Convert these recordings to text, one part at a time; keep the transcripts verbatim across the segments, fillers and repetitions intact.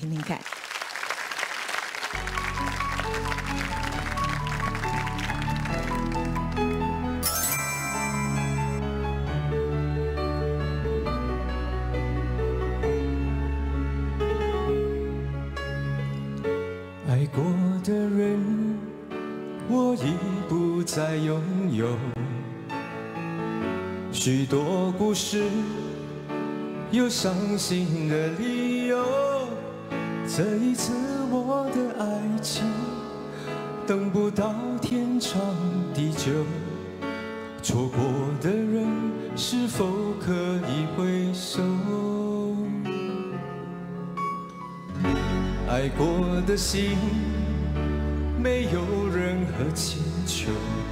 听听看。 爱过的人，我已不再拥有。许多故事，有伤心的理由。这一次我的爱情，等不到天长地久。错过的人，是否可以回首？爱过的心，没有任何请求。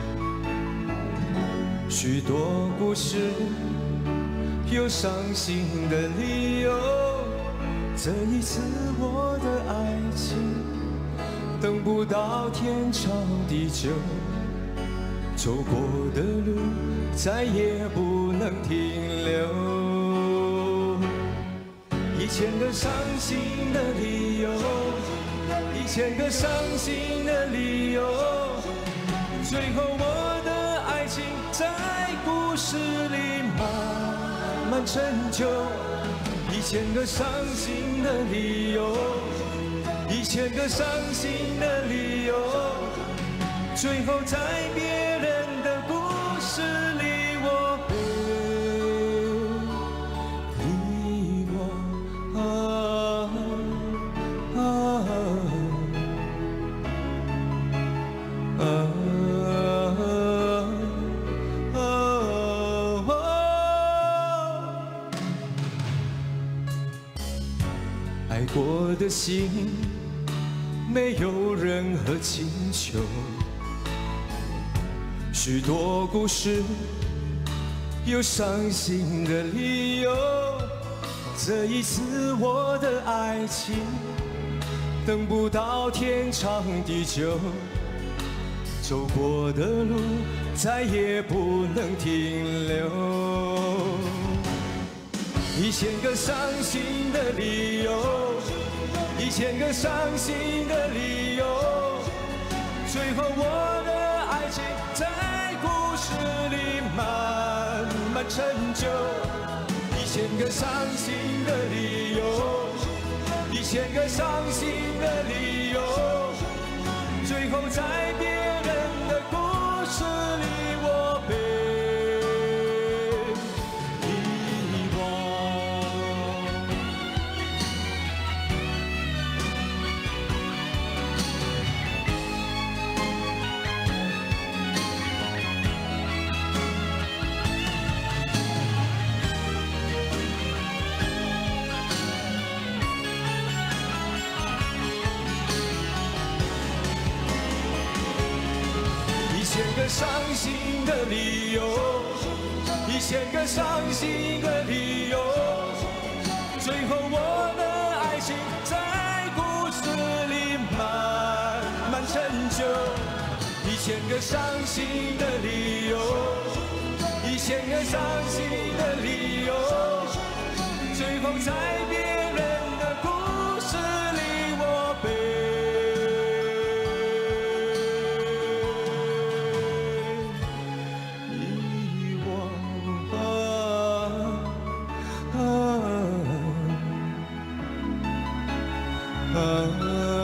许多故事，有伤心的理由。这一次我的爱情，等不到天长地久。走过的路，再也不能停留。一千个伤心的理由，一千个伤心的理由，最后我的爱情在故事里慢慢成就。一千个伤心的理由，一千个伤心的理由，最后在别人的故事里我被遗忘。啊啊啊啊啊！爱过的心，没有任何请求。许多故事，有伤心的理由。这一次我的爱情，等不到天长地久。走过的路，再也不能停留。一千个伤心的理由，一千个伤心的理由，最后我的爱情在故事里慢慢成就。一千个伤心的理由，一千个伤心的理由，最后在别人的故事里我被遗忘。一千个伤心的理由，一千个伤心的理由，最后我的爱情在故事里慢慢成就。一千个伤心的理由，一千个伤心的理由，最后在别人的故事里我被啊。